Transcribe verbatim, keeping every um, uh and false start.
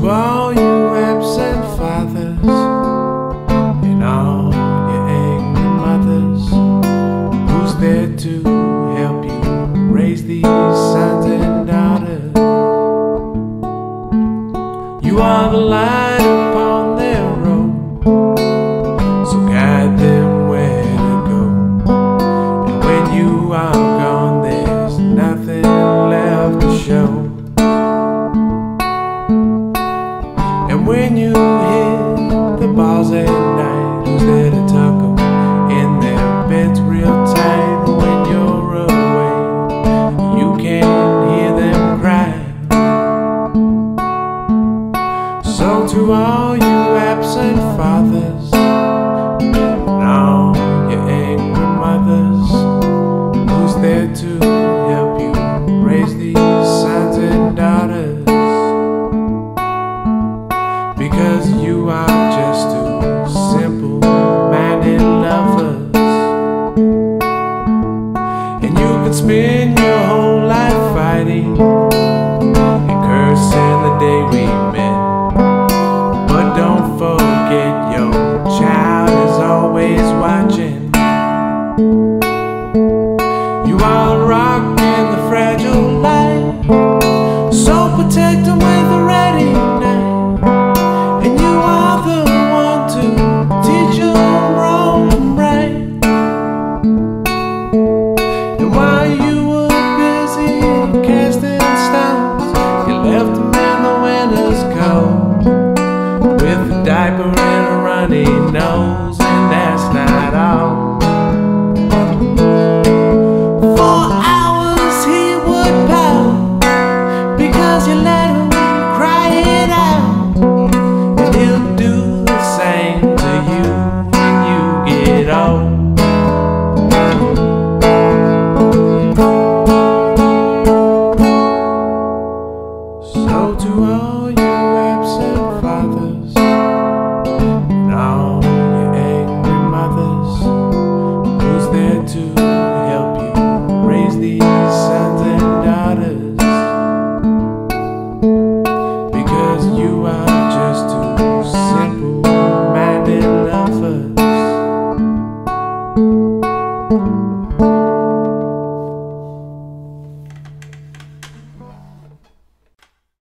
To all you absent fathers and all your angry mothers, who's there to help you raise these sons and daughters? You are the light upon their road, so guide them where to go. And when you are gone, there's nothing left to show. And when you hit the bars at night, who's there to tuck them in their beds real tight? When you're away, you can't hear them cry. So to all you absent fathers and all your angry mothers, who's there to help you raise these sons and daughters? Because you are just two simple-minded lovers, and you could spend your whole life fighting and cursing the day we met. But don't forget your child is always watching. You are a rock in the fragile light, so protect them with a ready knife. And you are the one to teach them wrong and right. And while you were busy casting stones, you left them in the winter's cold, with a diaper and a runny nose, and that's not all. For hours he would pout because you left